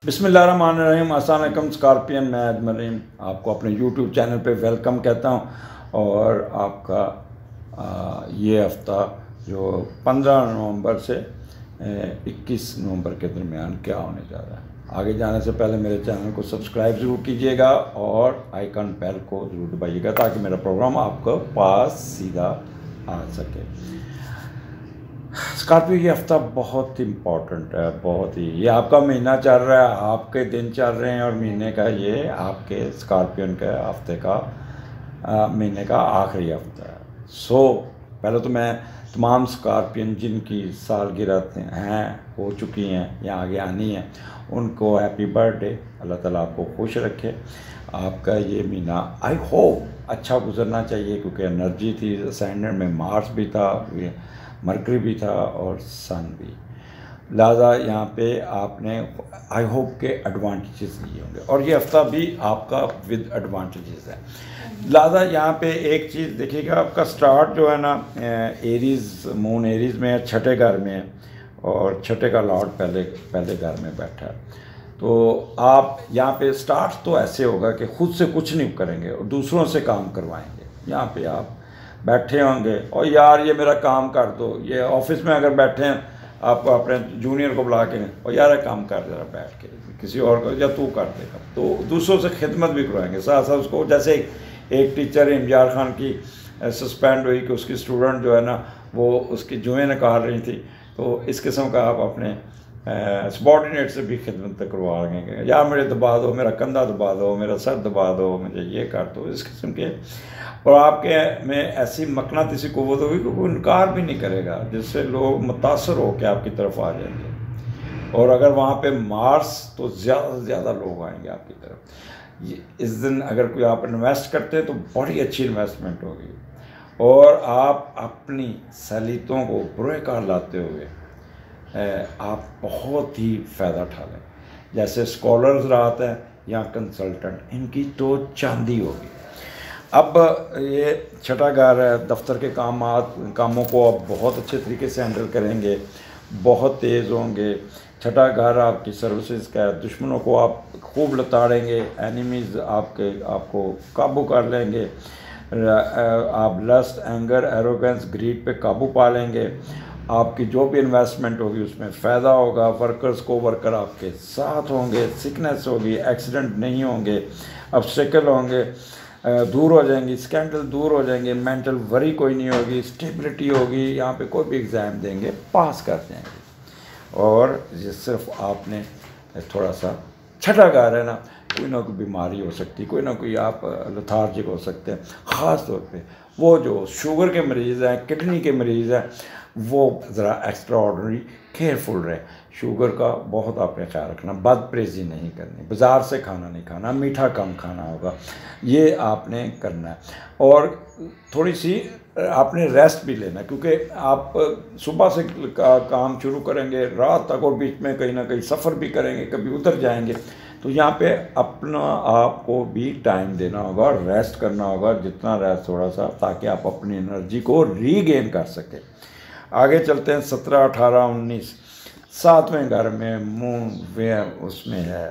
बिस्मिल्लाहिर्रहमानिर्रहीम। अस्सलाम वालेकुम स्कॉर्पियन, मैं अजमल रहीम आपको अपने यूट्यूब चैनल पे वेलकम कहता हूँ। और आपका ये हफ़्ता जो 15 नवंबर से 21 नवंबर के दरमियान क्या होने जा रहा है। आगे जाने से पहले मेरे चैनल को सब्सक्राइब ज़रूर कीजिएगा और आइकन बेल को ज़रूर दबाइएगा ताकि मेरा प्रोग्राम आपको पास सीधा आ सके। स्कॉर्पियो ये हफ़्ता बहुत इम्पॉर्टेंट है, बहुत ही। ये आपका महीना चल रहा है, आपके दिन चल रहे हैं और महीने का ये आपके स्कॉर्पियन के हफ्ते का महीने का आखिरी हफ्ता है। पहले तो मैं तमाम स्कॉर्पियन जिनकी सालगिरह हैं हो चुकी हैं या आगे आनी है उनको हैप्पी बर्थडे। अल्लाह ताला आपको खुश रखे। आपका ये महीना आई होप अच्छा गुजरना चाहिए क्योंकि एनर्जी थी। असेंडेंट में मार्स भी था, मरकरी भी था और सन भी। लिहाजा यहाँ पे आपने आई होप के एडवांटेजेस लिए होंगे और ये हफ्ता भी आपका विद एडवांटेजेस है। लिहाजा यहाँ पे एक चीज़ देखिएगा, आपका स्टार्ट जो है ना एरीज़, मून एरीज़ में है, छठे घर में है और छठे का लॉर्ड पहले घर में बैठा है। तो आप यहाँ पे स्टार्ट तो ऐसे होगा कि खुद से कुछ नहीं करेंगे और दूसरों से काम करवाएंगे। यहाँ पे आप बैठे होंगे और यार ये मेरा काम कर दो। ये ऑफिस में अगर बैठे हैं आप अपने जूनियर को बुला के और यार काम कर ज़रा बैठ के, किसी और को या तू कर देगा, तो दूसरों से खिदमत भी करवाएंगे साथ साथ उसको। जैसे एक टीचर इम्तियाज़ खान की सस्पेंड हुई कि उसकी स्टूडेंट जो है ना वो उसकी जुएँ निकाल रही थी, तो इस किस्म का आप अपने सबॉर्डिनेट से भी खिदमत करवा लेंगे। या मेरे दबा दो, मेरा कंधा दबा दो, मेरा सर दबा दो, मुझे ये कर दो, इस किस्म के। और आपके में ऐसी मकनातीसी क़ुव्वत होगी कि कोई इनकार भी नहीं करेगा, जिससे लोग मुतासर हो के आपकी तरफ आ जाएंगे। और अगर वहाँ पे मार्स तो ज़्यादा से ज़्यादा लोग आएंगे आपकी तरफ। इस दिन अगर कोई आप इन्वेस्ट करते हैं तो बड़ी अच्छी इन्वेस्टमेंट होगी और आप अपनी सलीतों को बुरे कार लाते हुए आप बहुत ही फ़ायदा उठा लें। जैसे स्कॉलर्स रात हैं या कंसल्टेंट, इनकी तो चांदी होगी। अब ये छठा घर है, दफ्तर के कामों को आप बहुत अच्छे तरीके से हैंडल करेंगे, बहुत तेज़ होंगे। छठा घर आपकी सर्विसेज का है, दुश्मनों को आप खूब लताड़ेंगे, एनिमीज़ आपको काबू कर लेंगे। आप लस्ट, एंगर, एरोगेंस, ग्रीड पे काबू पा लेंगे। आपकी जो भी इन्वेस्टमेंट होगी उसमें फ़ायदा होगा। वर्कर आपके साथ होंगे, सिकनेस होगी, एक्सीडेंट नहीं होंगे, ऑब्स्टेकल होंगे दूर हो जाएंगी, स्कैंडल दूर हो जाएंगे, मेंटल वरी कोई नहीं होगी, स्टेबिलिटी होगी। यहाँ पे कोई भी एग्ज़ाम देंगे पास कर जाएंगे। और ये सिर्फ आपने थोड़ा सा छठा घर है ना कोई बीमारी हो सकती है, कोई ना कोई आप लथार्जिक हो सकते हैं। ख़ास तौर पे वो जो शुगर के मरीज़ हैं, किडनी के मरीज़ हैं, वो ज़रा एक्स्ट्रा ऑर्डनरी केयरफुल रहे। शुगर का बहुत आपने ख्याल रखना, बदपरहेज़ी नहीं करनी, बाज़ार से खाना नहीं खाना, मीठा कम खाना होगा, ये आपने करना है। और थोड़ी सी आपने रेस्ट भी लेना है क्योंकि आप सुबह से काम शुरू करेंगे रात तक और बीच में कहीं ना कहीं सफ़र भी करेंगे, कभी उधर जाएंगे। तो यहाँ पे अपना आपको भी टाइम देना होगा, रेस्ट करना होगा, जितना रेस्ट थोड़ा सा, ताकि आप अपनी एनर्जी को रीगेन कर सकें। आगे चलते हैं 17, 18, 19 सातवें घर में मून वे उसमें है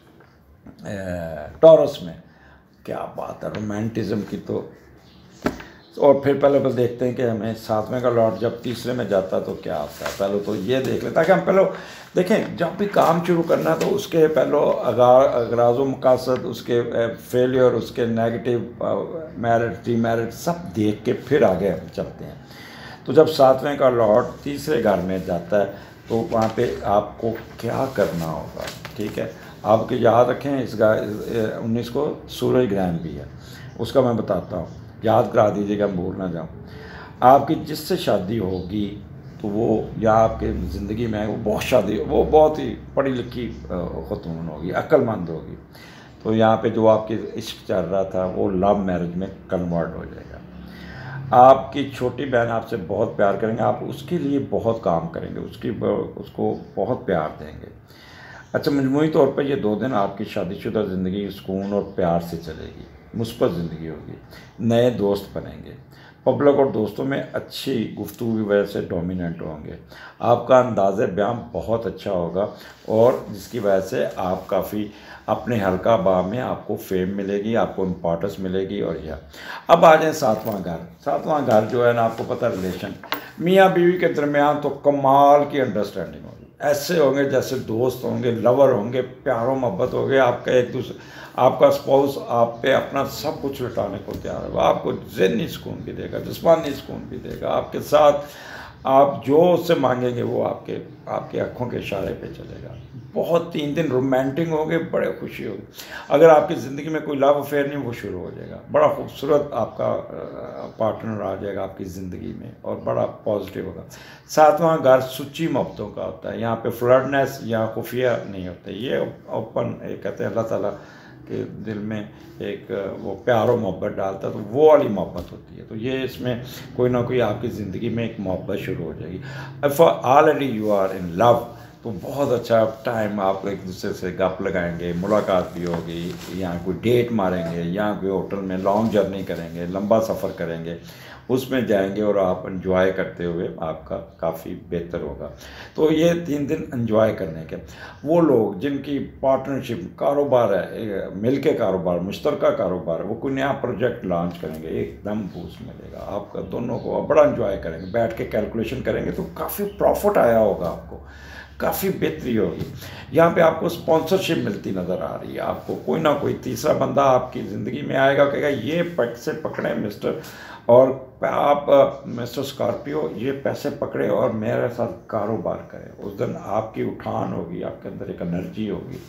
टॉरस में। क्या बात है रोमांटिज़म की। तो और फिर पहले बस देखते हैं कि हमें सातवें का लॉर्ड जब तीसरे में जाता तो क्या आता है। पहले तो ये देख लें ताकि हम पहले देखें, जब भी काम शुरू करना है तो उसके पहले अगराज़ मकासद, उसके फेलियर, उसके नेगेटिव मेरिट, डीमेरिट सब देख के फिर आगे हम चलते हैं। तो जब सातवें का लॉर्ड तीसरे घर में जाता है तो वहाँ पे आपको क्या करना होगा, ठीक है। आपके याद रखें इस 19 को सूरज ग्रहण भी है, उसका मैं बताता हूँ, याद करा दीजिएगा, भूल ना जाऊँ। आपकी जिससे शादी होगी तो वो या आपके ज़िंदगी में वो बहुत ही पढ़ी लिखी ख़तून होगी, अक्लमंद होगी। तो यहाँ पे जो आपके इश्क चल रहा था वो लव मैरिज में कन्वर्ट हो जाएगा। आपकी छोटी बहन आपसे बहुत प्यार करेंगे, आप उसके लिए बहुत काम करेंगे, उसको बहुत प्यार देंगे। अच्छा, मजमूई तौर पर ये 2 दिन आपकी शादीशुदा ज़िंदगी सुकून और प्यार से चलेगी, मुस्बत ज़िंदगी होगी, नए दोस्त बनेंगे। पब्लिक और दोस्तों में अच्छी गुफ्तगू की वजह से डोमिनेंट होंगे। आपका अंदाज़ बयां बहुत अच्छा होगा और जिसकी वजह से आप काफ़ी अपने हल्का बा में आपको फेम मिलेगी, आपको इम्पोर्टेंस मिलेगी। और यह अब आ जाए सातवां घर। सातवां घर जो है ना, आपको पता रिलेशन मियाँ बीवी के दरमियान तो कमाल की अंडरस्टैंडिंग होगी। ऐसे होंगे जैसे दोस्त होंगे, लवर होंगे, प्यारो मोहब्बत होंगे। आपका एक दूसरे आपका स्पाउस आप पे अपना सब कुछ लुटाने को तैयार होगा। आपको ज़हनी सुकून भी देगा, जिस्मानी सुकून भी देगा। आपके साथ आप जो उससे मांगेंगे वो आपके आपकी आँखों के इशारे पे चलेगा। बहुत 3 दिन रोमांटिक होंगे, बड़े खुशी होगी। अगर आपकी ज़िंदगी में कोई लव अफेयर नहीं, वो शुरू हो जाएगा। बड़ा खूबसूरत आपका पार्टनर आ जाएगा आपकी ज़िंदगी में और बड़ा पॉजिटिव होगा। सातवां घर सच्ची मोहब्बतों का होता है। यहाँ पे फ्लर्टनेस या खुफिया नहीं होते, ये ओपन कहते हैं अल्लाह ताला के दिल में एक वो प्यार और मोहब्बत डालता है, तो वो वाली मोहब्बत होती है। तो ये इसमें कोई ना कोई आपकी ज़िंदगी में एक मोहब्बत शुरू हो जाएगी। If already you are in love, तो बहुत अच्छा टाइम आप एक दूसरे से गप लगाएंगे, मुलाकात भी होगी, या कोई डेट मारेंगे, या कोई होटल में लॉन्ग जर्नी करेंगे, लंबा सफ़र करेंगे, उसमें जाएंगे और आप एंजॉय करते हुए आपका काफ़ी बेहतर होगा। तो ये 3 दिन एंजॉय करने के। वो लोग जिनकी पार्टनरशिप कारोबार है, मिल के कारोबार, मुश्तरका कारोबार है, वो कोई नया प्रोजेक्ट लॉन्च करेंगे, एकदम बूस्ट मिलेगा आपका, दोनों को बड़ा एंजॉय करेंगे, बैठ के कैलकुलेशन करेंगे तो काफ़ी प्रॉफिट आया होगा आपको, काफ़ी बेहतरी होगी। यहाँ पे आपको स्पॉन्सरशिप मिलती नज़र आ रही है। आपको कोई ना कोई तीसरा बंदा आपकी ज़िंदगी में आएगा, कहेगा ये पैसे पकड़े मिस्टर, और आप मिस्टर स्कॉर्पियो ये पैसे पकड़े और मेरे साथ कारोबार करें। उस दिन आपकी उठान होगी, आपके अंदर एक एनर्जी होगी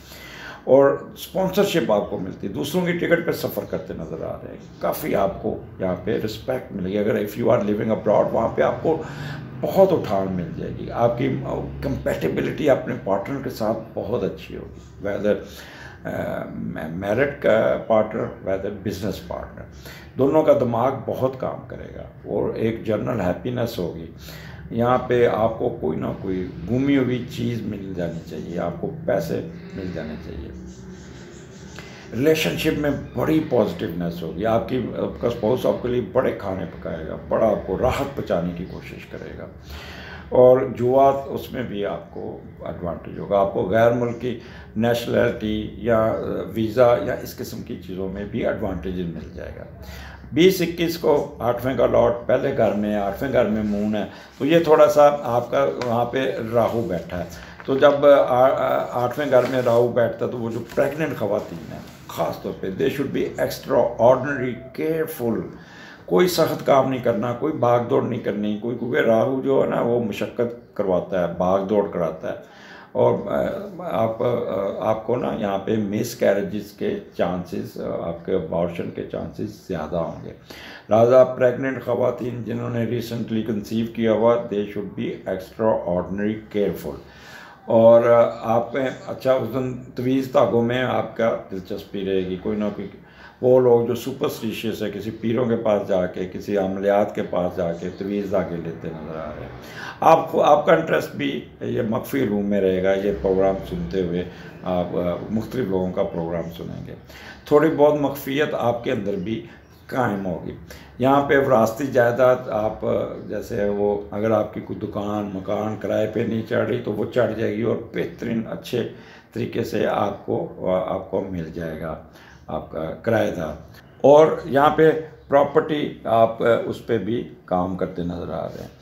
और स्पॉन्सरशिप आपको मिलती है। दूसरों की टिकट पे सफ़र करते नज़र आ रहे हैं, काफ़ी आपको यहाँ पे रिस्पेक्ट मिलेगी। अगर if you are living abroad, वहाँ पे आपको बहुत उठान मिल जाएगी। आपकी कंपेटिबिलिटी अपने पार्टनर के साथ बहुत अच्छी होगी, वेदर मैरिड का पार्टनर, वेदर बिजनेस पार्टनर, दोनों का दिमाग बहुत काम करेगा और एक जनरल हैप्पीनेस होगी। यहाँ पे आपको कोई ना कोई घूमी हुई चीज़ मिल जानी चाहिए, आपको पैसे मिल जाने चाहिए। रिलेशनशिप में बड़ी पॉजिटिवनेस होगी। आपका स्पाउस आपके लिए बड़े खाने पकाएगा, बड़ा आपको राहत पहुँचाने की कोशिश करेगा। और जुआ उसमें भी आपको एडवांटेज होगा। आपको गैर मुल्की नेशनलिटी या वीज़ा या इस किस्म की चीज़ों में भी एडवांटेज मिल जाएगा। 20-21 को 8वें का लॉर्ड पहले घर में है, 8वें घर में मून है, तो ये थोड़ा सा आपका वहाँ पे राहु बैठा है। तो जब 8वें घर में राहु बैठता है तो वो जो प्रेग्नेंट ख़वातीन हैं ख़ास तौर पे, they should be extraordinary careful. कोई सख्त काम नहीं करना, कोई भाग दौड़ नहीं करनी, क्योंकि राहु जो है ना वो मुशक्क़त करवाता है, भाग दौड़ कराता है। और आपको ना यहाँ पे मिस कैरेजेस के चांसेस, आपके अबॉर्शन के चांसेस ज़्यादा होंगे। लिहाजा प्रेग्नेंट ख़वातीन जिन्होंने रिसेंटली कंसीव किया हुआ, they should be extraordinary careful. और आप में अच्छा उस दिन तवीज़ धागों में आपका दिलचस्पी रहेगी। कोई ना कोई वो लोग जो सुपरस्टिशियस है, किसी पीरों के पास जाके, किसी अमलियात के पास जाके तवीज़ धागे लेते नज़र आ रहे हैं। आपका इंटरेस्ट भी ये मख्फी रूम में रहेगा। ये प्रोग्राम सुनते हुए आप मुख्तलिफ लोगों का प्रोग्राम सुनेंगे। थोड़ी बहुत मख्फियत आपके अंदर भी कायम होगी। यहाँ पे विरासती जायदाद, आप जैसे वो अगर आपकी कोई दुकान मकान किराए पे नहीं चढ़ रही तो वो चढ़ जाएगी और बेहतरीन अच्छे तरीके से आपको मिल जाएगा आपका किराएदार। और यहाँ पे प्रॉपर्टी आप उस पर भी काम करते नज़र आ रहे हैं।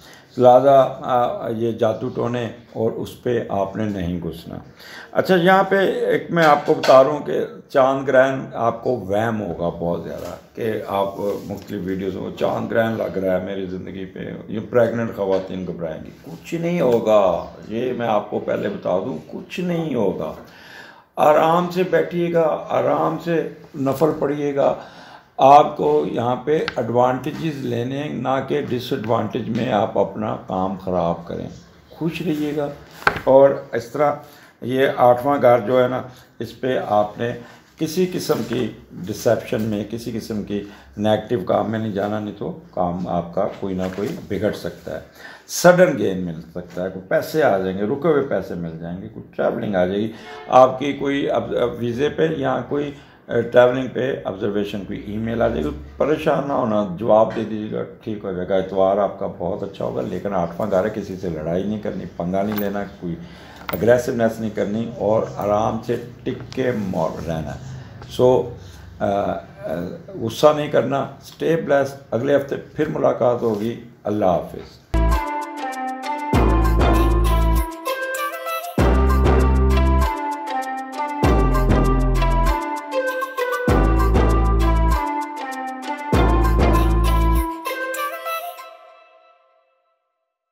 लिहाजा ये जादू टोने और उस पर आपने नहीं घुसना। अच्छा, यहाँ पे एक मैं आपको बता रहा हूँ कि चांद ग्रहण आपको वहम होगा बहुत ज़्यादा कि आप मुख्तलिफ वीडियोज़ में चांद ग्रहण लग रहा है मेरी ज़िंदगी पे, ये प्रेग्नेंट ख़वातीन घबराएंगी। कुछ नहीं होगा, ये मैं आपको पहले बता दूँ, कुछ नहीं होगा। आराम से बैठिएगा, आराम से नफल पढ़िएगा। आपको यहाँ पे एडवांटेजेस लेने, ना कि डिसएडवांटेज में आप अपना काम ख़राब करें। खुश रहिएगा। और इस तरह ये 8वां घर जो है ना, इस पे आपने किसी किस्म की डिसेप्शन में, किसी किस्म की नेगेटिव काम में नहीं जाना, नहीं तो काम आपका कोई ना कोई बिगड़ सकता है। सडन गेन मिल सकता है, कोई पैसे आ जाएंगे, रुके हुए पैसे मिल जाएंगे, कोई ट्रैवलिंग आ जाएगी आपकी, कोई अब वीज़े पे या कोई ट्रैवलिंग पे ऑब्जर्वेशन की ईमेल आ जाएगी। परेशान ना होना, जवाब दे दीजिएगा, ठीक हो जाएगा। इतवार आपका बहुत अच्छा होगा, लेकिन 8वां घर है, किसी से लड़ाई नहीं करनी, पंगा नहीं लेना, कोई अग्रेसिवनेस नहीं करनी और आराम से टिक के रहना है। सो गुस्सा नहीं करना। Stay blessed. अगले हफ्ते फिर मुलाकात होगी। अल्लाह हाफिज़।